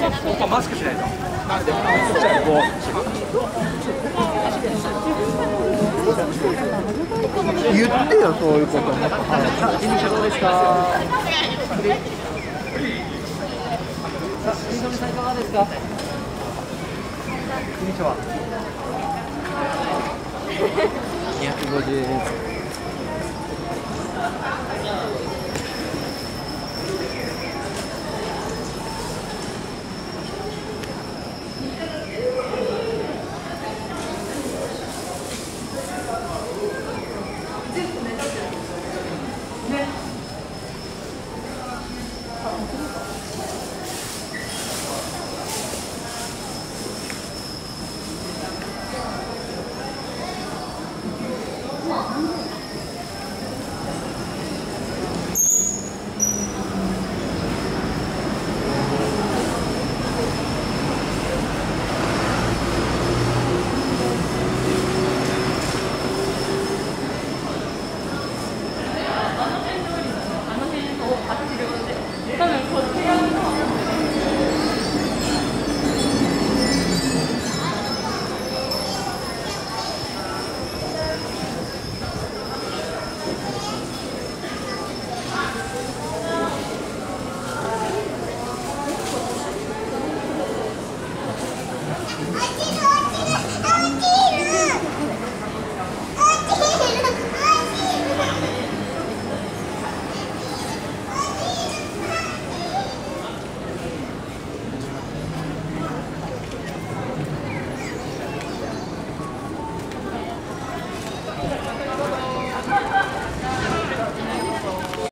マスクしないと。 言ってよ、そういうことね。 人力車どうですか。新富さんいかがですか。こんにちは。250円。